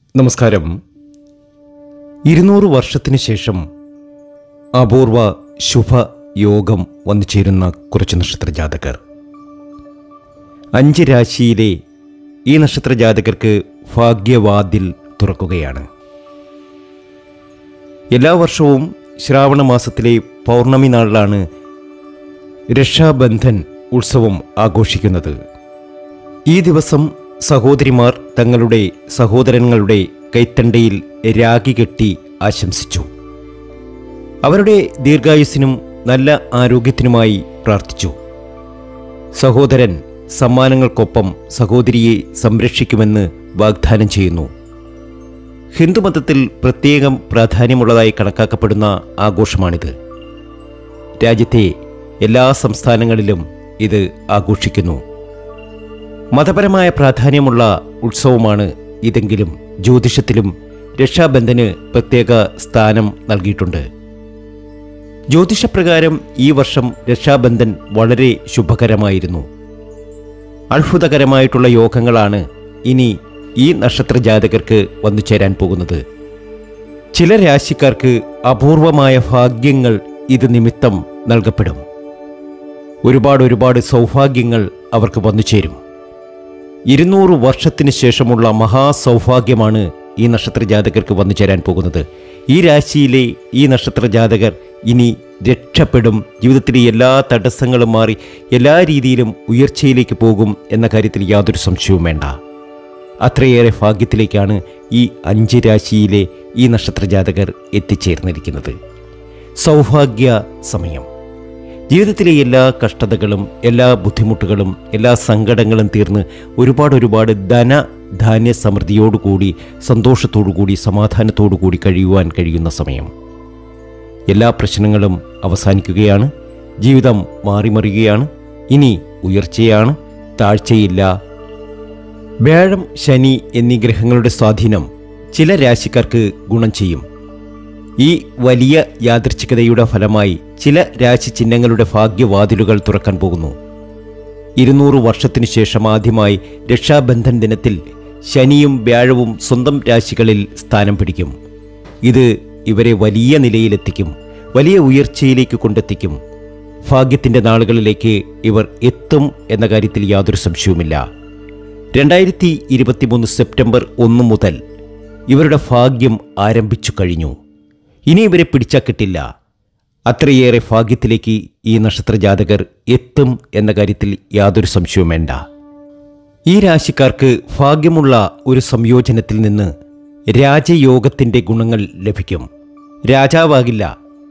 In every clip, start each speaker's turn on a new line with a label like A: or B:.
A: നമസ്കാരം. 200 വർഷത്തിന് ശേഷം അപൂർവ ശുഭ യോഗം വന്നു ചേരുന്ന കുറച്ച് നക്ഷത്രജാതകർ. 5 രാശിയിലെ ഈ നക്ഷത്രജാതകർക്ക് ഭാഗ്യവാതിൽ തുറക്കുകയാണ്. എല്ലാ വർഷവും ശ്രാവണ മാസത്തിലെ പൗർണമി നാളിലാണ് രക്ഷാബന്ധൻ ഉത്സവം ആഘോഷിക്കുന്നത്. ഈ ദിവസം സഹോദരിമാർ തങ്ങളുടെ സഹോദരങ്ങളുടെ കൈത്തണ്ടയിൽ രാഖി കെട്ടി ആശംസിച്ചു. അവരുടെ ദീർഘായുസ്സിനും നല്ല ആരോഗ്യത്തിനുമായി പ്രാർത്ഥിച്ചു. സഹോദരൻ സമ്മാനങ്ങൾക്കൊപ്പം സഹോദരിയെ സംരക്ഷിക്കുമെന്ന് വാഗ്ദാനം ചെയ്യുന്നു. ഹിന്ദുമതത്തിൽ പ്രത്യേകം പ്രാധാന്യമുള്ളതായി കണക്കാക്കപ്പെടുന്ന ആഘോഷമാണിത്. രാജ്യത്തെ എല്ലാ സംസ്ഥാനങ്ങളിലും ഇത് ആഘോഷിക്കുന്നു. മതപരമായ പ്രാധാന്യമുള്ള ഉത്സവമാണ് ഇതെങ്കിലും ജ്യോതിഷത്തിലും രക്ഷാബന്ധന് പ്രത്യേക സ്ഥാനം നൽകിയിട്ടുണ്ട്. ജ്യോതിഷപ്രകാരം ഈ വർഷം രക്ഷാബന്ധൻ വളരെ ശുഭകരമായിരുന്നു. അത്ഭുതകരമായിട്ടുള്ള യോഗങ്ങളാണ് ഇനി ഈ നക്ഷത്രജാതകർക്ക് വന്നു ചേരാൻ പോകുന്നത്. ചില രാശിക്കാർക്ക് അപൂർവമായ ഭാഗ്യങ്ങൾ ഇത് നിമിത്തം നൽകപ്പെടും. ഒരുപാട് സൗഭാഗ്യങ്ങൾ അവർക്ക് വന്നു ചേരും. 200 വർഷത്തിന് ശേഷമുള്ള മഹാസൗഭാഗ്യമാണ് ഈ നക്ഷത്രജാതകർക്ക് വന്നു ചേരാൻ പോകുന്നത്. ഈ രാശിയിലെ ഈ നക്ഷത്രജാതകർ ഇനി രക്ഷപ്പെടും. ജീവിതത്തിലെ എല്ലാ തടസ്സങ്ങളും മാറി എല്ലാ രീതിയിലും ഉയർച്ചയിലേക്ക് പോകും എന്ന കാര്യത്തിൽ യാതൊരു സംശയവും വേണ്ട. അത്രയേറെ ഭാഗ്യത്തിലേക്കാണ് ഈ 5 രാശിയിലെ ഈ നക്ഷത്രജാതകർ എത്തിച്ചേർന്നിരിക്കുന്നത്. സൗഭാഗ്യ സമയം. ജീവിതത്തിലെ എല്ലാ കഷ്ടതകളും എല്ലാ ബുദ്ധിമുട്ടുകളും എല്ലാ സങ്കടങ്ങളും തീർന്ന് ഒരുപാട് ധാന്യ സമൃദ്ധിയോടുകൂടി സന്തോഷത്തോടുകൂടി സമാധാനത്തോടുകൂടി കഴിയുവാൻ കഴിയുന്ന സമയം. എല്ലാ പ്രശ്നങ്ങളും അവസാനിക്കുകയാണ്. ജീവിതം മാറിമറിയുകയാണ്. ഇനി ഉയർച്ചയാണ്, താഴ്ചയില്ല. വ്യാഴം, ശനി എന്നീ ഗ്രഹങ്ങളുടെ സ്വാധീനം ചില രാശിക്കാർക്ക് ഗുണം ചെയ്യും. ഈ വലിയ യാദൃച്ഛികതയുടെ ഫലമായി ചില രാശി ചിഹ്നങ്ങളുടെ ഭാഗ്യവാതിലുകൾ തുറക്കാൻ പോകുന്നു. 200 വർഷത്തിനു ശേഷം ആദ്യമായി രക്ഷാബന്ധൻ ദിനത്തിൽ ശനിയും വ്യാഴവും സ്വന്തം രാശികളിൽ സ്ഥാനം പിടിക്കും. ഇത് ഇവരെ വലിയ നിലയിലെത്തിക്കും, വലിയ ഉയർച്ചയിലേക്ക് കൊണ്ടെത്തിക്കും. ഭാഗ്യത്തിൻ്റെ നാളുകളിലേക്ക് ഇവർ എത്തും എന്ന കാര്യത്തിൽ യാതൊരു സംശയവുമില്ല. 2023 സെപ്റ്റംബർ 1 മുതൽ ഇവരുടെ ഭാഗ്യം ആരംഭിച്ചു കഴിഞ്ഞു. ഇനി ഇവരെ പിടിച്ചാൽ കിട്ടില്ല. അത്രയേറെ ഭാഗ്യത്തിലേക്ക് ഈ നക്ഷത്രജാതകർ എത്തും എന്ന കാര്യത്തിൽ യാതൊരു സംശയവും വേണ്ട. ഈ രാശിക്കാർക്ക് ഭാഗ്യമുള്ള ഒരു സംയോജനത്തിൽ നിന്ന് രാജയോഗത്തിൻ്റെ ഗുണങ്ങൾ ലഭിക്കും. രാജാവാകില്ല,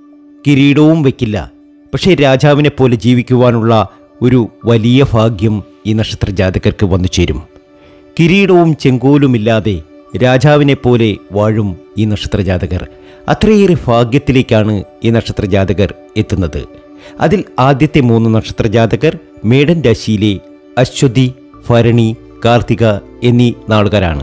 A: കിരീടവും വയ്ക്കില്ല, പക്ഷേ രാജാവിനെ പോലെ ജീവിക്കുവാനുള്ള ഒരു വലിയ ഭാഗ്യം ഈ നക്ഷത്രജാതകർക്ക് വന്നു ചേരും. കിരീടവും ചെങ്കോലുമില്ലാതെ രാജാവിനെ പോലെ വാഴും ഈ നക്ഷത്രജാതകർ. അത്രയേറെ ഭാഗ്യത്തിലേക്കാണ് ഈ നക്ഷത്രജാതകർ എത്തുന്നത്. അതിൽ ആദ്യത്തെ 3 നക്ഷത്രജാതകർ മേടൻ രാശിയിലെ അശ്വതി, ഭരണി, കാർത്തിക എന്നീ നാളുകാരാണ്.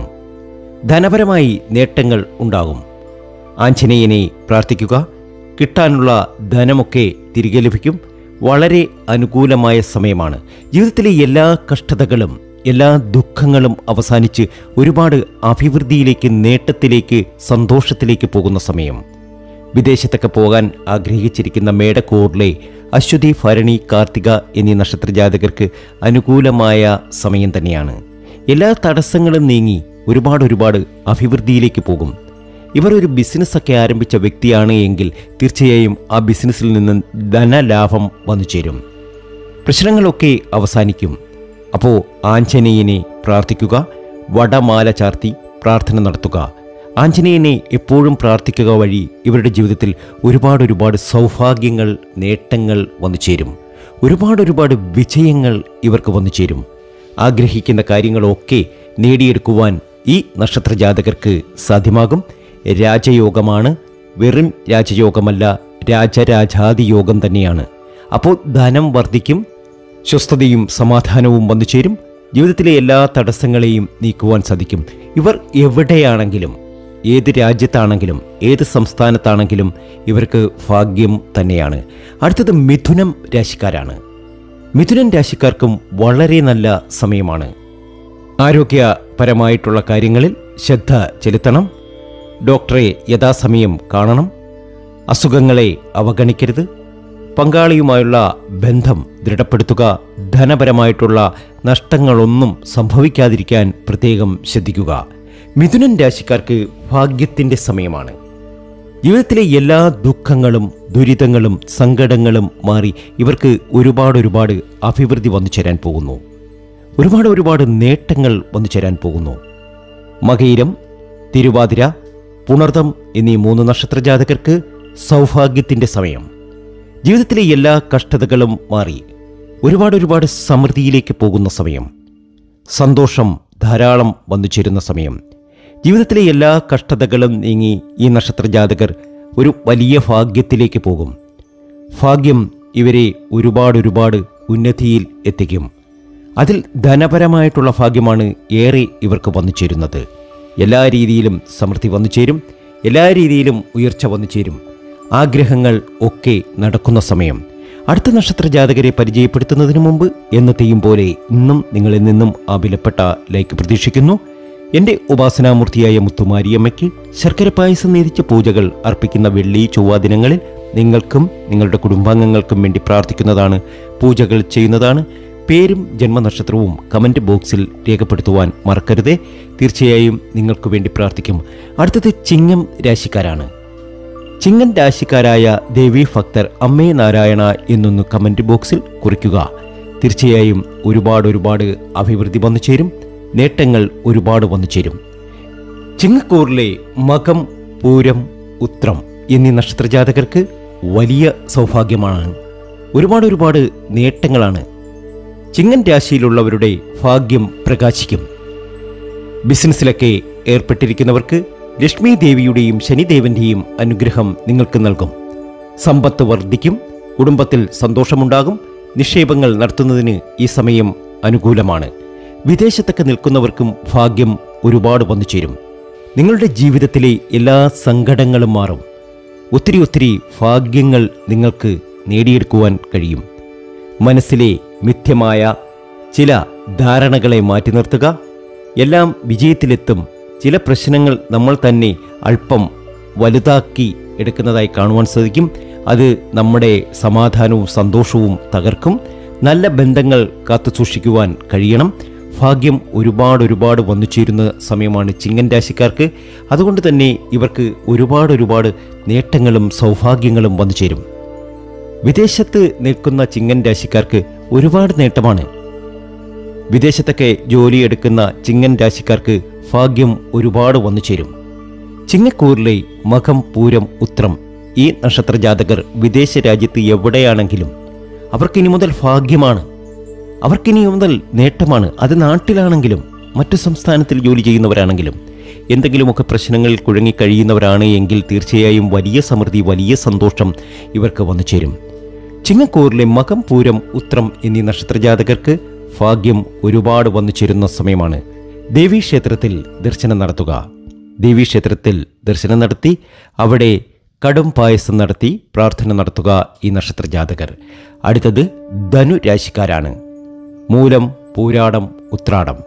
A: ധനപരമായി നേട്ടങ്ങൾ ഉണ്ടാകും. ആഞ്ജനേയനെ പ്രാർത്ഥിക്കുക. കിട്ടാനുള്ള ധനമൊക്കെ തിരികെ ലഭിക്കും. വളരെ അനുകൂലമായ സമയമാണ്. ജീവിതത്തിലെ എല്ലാ കഷ്ടതകളും എല്ലാ ദുഃഖങ്ങളും അവസാനിച്ച് ഒരുപാട് അഭിവൃദ്ധിയിലേക്ക്, നേട്ടത്തിലേക്ക്, സന്തോഷത്തിലേക്ക് പോകുന്ന സമയം. വിദേശത്തൊക്കെ പോകാൻ ആഗ്രഹിച്ചിരിക്കുന്ന മേടക്കൂറിലെ അശ്വതി, ഭരണി, കാർത്തിക എന്നീ നക്ഷത്രജാതകർക്ക് അനുകൂലമായ സമയം തന്നെയാണ്. എല്ലാ തടസ്സങ്ങളും നീങ്ങി ഒരുപാട് അഭിവൃദ്ധിയിലേക്ക് പോകും. ഇവർ ഒരു ബിസിനസ്സൊക്കെ ആരംഭിച്ച വ്യക്തിയാണ് എങ്കിൽ തീർച്ചയായും ആ ബിസിനസ്സിൽ നിന്ന് ധനലാഭം വന്നു ചേരും. പ്രശ്നങ്ങളൊക്കെ അവസാനിക്കും. അപ്പോൾ ആഞ്ജനേയനെ പ്രാർത്ഥിക്കുക. വടമാല ചാർത്തി പ്രാർത്ഥന നടത്തുക. ആഞ്ജനേയനെ എപ്പോഴും പ്രാർത്ഥിക്കുക വഴി ഇവരുടെ ജീവിതത്തിൽ ഒരുപാട് സൗഭാഗ്യങ്ങൾ, നേട്ടങ്ങൾ വന്നു ചേരും. ഒരുപാട് വിജയങ്ങൾ ഇവർക്ക് വന്നു ചേരും. ആഗ്രഹിക്കുന്ന കാര്യങ്ങളൊക്കെ നേടിയെടുക്കുവാൻ ഈ നക്ഷത്രജാതകർക്ക് സാധ്യമാകും. രാജയോഗമാണ്. വെറും രാജയോഗമല്ല, രാജരാജാദിയോഗം തന്നെയാണ്. അപ്പോൾ ധനം വർദ്ധിക്കും, സ്വസ്ഥതയും സമാധാനവും വന്നു ചേരും. ജീവിതത്തിലെ എല്ലാ തടസ്സങ്ങളെയും നീക്കുവാൻ സാധിക്കും. ഇവർ എവിടെയാണെങ്കിലും, ഏത് രാജ്യത്താണെങ്കിലും, ഏത് സംസ്ഥാനത്താണെങ്കിലും ഇവർക്ക് ഭാഗ്യം തന്നെയാണ്. അടുത്തത് മിഥുനം രാശിക്കാരാണ്. മിഥുനൻ രാശിക്കാർക്കും വളരെ നല്ല സമയമാണ്. ആരോഗ്യപരമായിട്ടുള്ള കാര്യങ്ങളിൽ ശ്രദ്ധ ചെലുത്തണം. ഡോക്ടറെ യഥാസമയം കാണണം. അസുഖങ്ങളെ അവഗണിക്കരുത്. പങ്കാളിയുമായുള്ള ബന്ധം ദൃഢപ്പെടുത്തുക. ധനപരമായിട്ടുള്ള നഷ്ടങ്ങളൊന്നും സംഭവിക്കാതിരിക്കാൻ പ്രത്യേകം ശ്രദ്ധിക്കുക. മിഥുനൻ രാശിക്കാർക്ക് ഭാഗ്യത്തിൻ്റെ സമയമാണ്. ജീവിതത്തിലെ എല്ലാ ദുഃഖങ്ങളും ദുരിതങ്ങളും സങ്കടങ്ങളും മാറി ഇവർക്ക് ഒരുപാട് അഭിവൃദ്ധി വന്നു ചേരാൻ പോകുന്നു. ഒരുപാട് നേട്ടങ്ങൾ വന്നു ചേരാൻ പോകുന്നു. മകയിരം, തിരുവാതിര, പുണർതം എന്നീ 3 നക്ഷത്ര ജാതകർക്ക് സൗഭാഗ്യത്തിൻ്റെ സമയം. ജീവിതത്തിലെ എല്ലാ കഷ്ടതകളും മാറി ഒരുപാട് സമൃദ്ധിയിലേക്ക് പോകുന്ന സമയം. സന്തോഷം ധാരാളം വന്നു ചേരുന്ന സമയം. ജീവിതത്തിലെ എല്ലാ കഷ്ടതകളും നീങ്ങി ഈ നക്ഷത്ര ജാതകർ ഒരു വലിയ ഭാഗ്യത്തിലേക്ക് പോകും. ഭാഗ്യം ഇവരെ ഒരുപാട് ഉന്നതിയിൽ എത്തിക്കും. അതിൽ ധനപരമായിട്ടുള്ള ഭാഗ്യമാണ് ഏറെ ഇവർക്ക് വന്നു ചേരുന്നത്. എല്ലാ രീതിയിലും സമൃദ്ധി വന്നു ചേരും. എല്ലാ രീതിയിലും ഉയർച്ച വന്നു ചേരും. ആഗ്രഹങ്ങൾ ഒക്കെ നടക്കുന്ന സമയം. അടുത്ത നക്ഷത്ര ജാതകരെ പരിചയപ്പെടുത്തുന്നതിന് മുമ്പ് എന്നത്തെയും പോലെ ഇന്നും നിങ്ങളിൽ നിന്നും ആ വിലപ്പെട്ട ലൈക്ക് പ്രതീക്ഷിക്കുന്നു. എൻ്റെ ഉപാസനാമൂർത്തിയായ മുത്തുമാരിയമ്മയ്ക്ക് ശർക്കര പായസം നേതിച്ച പൂജകൾ അർപ്പിക്കുന്ന വെള്ളി ചൊവ്വ ദിനങ്ങളിൽ നിങ്ങൾക്കും നിങ്ങളുടെ കുടുംബാംഗങ്ങൾക്കും വേണ്ടി പ്രാർത്ഥിക്കുന്നതാണ്, പൂജകൾ ചെയ്യുന്നതാണ്. പേരും ജന്മനക്ഷത്രവും കമൻറ്റ് ബോക്സിൽ രേഖപ്പെടുത്തുവാൻ മറക്കരുതേ. തീർച്ചയായും നിങ്ങൾക്ക് വേണ്ടി പ്രാർത്ഥിക്കും. അടുത്തത് ചിങ്ങം രാശിക്കാരാണ്. ചിങ്ങൻ രാശിക്കാരായ ദേവി ഭക്തർ അമ്മേ നാരായണ എന്നൊന്ന് കമൻറ്റ് ബോക്സിൽ കുറിക്കുക. തീർച്ചയായും ഒരുപാട് അഭിവൃദ്ധി വന്നു ചേരും. നേട്ടങ്ങൾ ഒരുപാട് വന്നു ചേരും. ചിങ്ങക്കൂറിലെ മകം, പൂരം, ഉത്രം എന്നീ നക്ഷത്രജാതകർക്ക് വലിയ സൗഭാഗ്യമാണ്. ഒരുപാട് നേട്ടങ്ങളാണ്. ചിങ്ങൻ രാശിയിലുള്ളവരുടെ ഭാഗ്യം പ്രകാശിക്കും. ബിസിനസ്സിലൊക്കെ ഏർപ്പെട്ടിരിക്കുന്നവർക്ക് ലക്ഷ്മി ദേവിയുടെയും ശനിദേവന്റെയും അനുഗ്രഹം നിങ്ങൾക്ക് നൽകും. സമ്പത്ത് വർദ്ധിക്കും. കുടുംബത്തിൽ സന്തോഷമുണ്ടാകും. നിക്ഷേപങ്ങൾ നടത്തുന്നതിന് ഈ സമയം അനുകൂലമാണ്. വിദേശത്തൊക്കെ നിൽക്കുന്നവർക്കും ഭാഗ്യം ഒരുപാട് വന്നു ചേരും. നിങ്ങളുടെ ജീവിതത്തിലെ എല്ലാ സങ്കടങ്ങളും മാറും. ഒത്തിരി ഭാഗ്യങ്ങൾ നിങ്ങൾക്ക് നേടിയെടുക്കുവാൻ കഴിയും. മനസ്സിലെ മിഥ്യമായ ചില ധാരണകളെ മാറ്റി നിർത്തുക. എല്ലാം വിജയത്തിലെത്തും. ചില പ്രശ്നങ്ങൾ നമ്മൾ തന്നെ അല്പം വലുതാക്കി എടുക്കുന്നതായി കാണുവാൻ സാധിക്കും. അത് നമ്മുടെ സമാധാനവും സന്തോഷവും തകർക്കും. നല്ല ബന്ധങ്ങൾ കാത്തു സൂക്ഷിക്കുവാൻ കഴിയണം. ഭാഗ്യം ഒരുപാട് വന്നു ചേരുന്ന സമയമാണ് ചിങ്ങൻ രാശിക്കാർക്ക്. അതുകൊണ്ട് തന്നെ ഇവർക്ക് ഒരുപാട് നേട്ടങ്ങളും സൗഭാഗ്യങ്ങളും വന്നു ചേരും. വിദേശത്ത് നിൽക്കുന്ന ചിങ്ങൻ രാശിക്കാർക്ക് ഒരുപാട് നേട്ടമാണ്. വിദേശത്തൊക്കെ ജോലിയെടുക്കുന്ന ചിങ്ങൻ രാശിക്കാർക്ക് ഭാഗ്യം ഒരുപാട് വന്നു ചേരും. ചിങ്ങക്കൂറിലെ മകം, പൂരം, ഉത്രം ഈ നക്ഷത്ര ജാതകർ വിദേശ രാജ്യത്ത് എവിടെയാണെങ്കിലും അവർക്കിനി മുതൽ ഭാഗ്യമാണ്. അവർക്കിനി മുതൽ നേട്ടമാണ്. അത് നാട്ടിലാണെങ്കിലും മറ്റു സംസ്ഥാനത്തിൽ ജോലി ചെയ്യുന്നവരാണെങ്കിലും എന്തെങ്കിലുമൊക്കെ പ്രശ്നങ്ങളിൽ കുഴങ്ങിക്കഴിയുന്നവരാണ് എങ്കിൽ തീർച്ചയായും വലിയ സമൃദ്ധി, വലിയ സന്തോഷം ഇവർക്ക് വന്നു ചേരും. ചിങ്ങക്കൂറിലെ മകം, പൂരം, ഉത്രം എന്നീ നക്ഷത്രജാതകർക്ക് ഭാഗ്യം ഒരുപാട് വന്നു ചേരുന്ന സമയമാണ്. ദേവീക്ഷേത്രത്തിൽ ദർശനം നടത്തുക. ദേവീക്ഷേത്രത്തിൽ ദർശനം നടത്തി അവിടെ കടും പായസം നടത്തി പ്രാർത്ഥന നടത്തുക ഈ നക്ഷത്രജാതകർ. അടുത്തത് ധനു രാശിക്കാരാണ്. മൂലം, പൂരാടം, ഉത്രാടം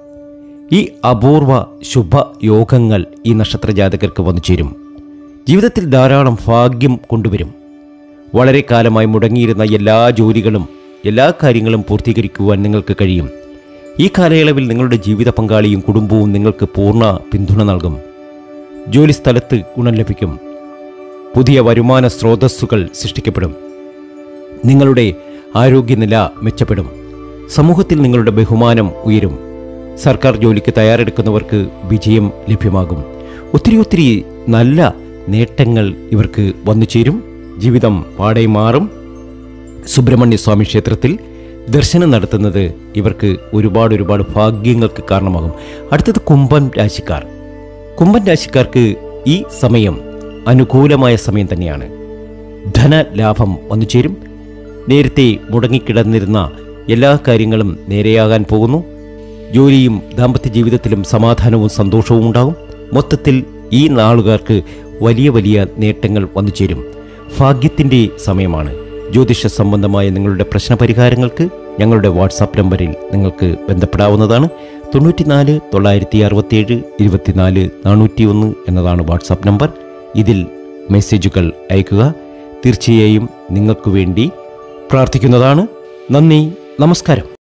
A: ഈ അപൂർവ ശുഭയോഗങ്ങൾ ഈ നക്ഷത്രജാതകർക്ക് വന്നു ചേരും. ജീവിതത്തിൽ ധാരാളം ഭാഗ്യം കൊണ്ടുവരും. വളരെ കാലമായി മുടങ്ങിയിരുന്ന എല്ലാ ജോലികളും എല്ലാ കാര്യങ്ങളും പൂർത്തീകരിക്കുവാൻ നിങ്ങൾക്ക് കഴിയും. ഈ കാലയളവിൽ നിങ്ങളുടെ ജീവിത പങ്കാളിയും കുടുംബവും നിങ്ങൾക്ക് പൂർണ്ണ പിന്തുണ നൽകും. ജോലിസ്ഥലത്ത് ഗുണം ലഭിക്കും. പുതിയ വരുമാന സ്രോതസ്സുകൾ സൃഷ്ടിക്കപ്പെടും. നിങ്ങളുടെ ആരോഗ്യനില മെച്ചപ്പെടും. സമൂഹത്തിൽ നിങ്ങളുടെ ബഹുമാനം ഉയരും. സർക്കാർ ജോലിക്ക് തയ്യാറെടുക്കുന്നവർക്ക് വിജയം ലഭ്യമാകും. ഒത്തിരി നല്ല നേട്ടങ്ങൾ ഇവർക്ക് വന്നു ചേരും. ജീവിതം പാടെ മാറും. സുബ്രഹ്മണ്യസ്വാമി ക്ഷേത്രത്തിൽ ദർശനം നടത്തുന്നത് ഇവർക്ക് ഒരുപാട് ഭാഗ്യങ്ങൾക്ക് കാരണമാകും. അടുത്തത് കുംഭം രാശിക്കാർ. കുംഭം രാശിക്കാർക്ക് ഈ സമയം അനുകൂലമായ സമയം തന്നെയാണ്. ധനലാഭം വന്നു ചേരും. നേരത്തെ മുടങ്ങിക്കിടന്നിരുന്ന എല്ലാ കാര്യങ്ങളും നേരെയാകാൻ പോകുന്നു. ജോലിയും ദാമ്പത്യ ജീവിതത്തിലും സമാധാനവും സന്തോഷവും ഉണ്ടാകും. മൊത്തത്തിൽ ഈ നാളുകാർക്ക് വലിയ നേട്ടങ്ങൾ വന്നു ചേരും. ഭാഗ്യത്തിൻ്റെ സമയമാണ്. ജ്യോതിഷ സംബന്ധമായ നിങ്ങളുടെ പ്രശ്നപരിഹാരങ്ങൾക്ക് ഞങ്ങളുടെ വാട്സാപ്പ് നമ്പറിൽ നിങ്ങൾക്ക് ബന്ധപ്പെടാവുന്നതാണ്. 94 967 24 401 എന്നതാണ് വാട്സാപ്പ് നമ്പർ. ഇതിൽ മെസ്സേജുകൾ അയക്കുക. തീർച്ചയായും നിങ്ങൾക്ക് വേണ്ടി പ്രാർത്ഥിക്കുന്നതാണ്. നന്ദി, നമസ്കാരം.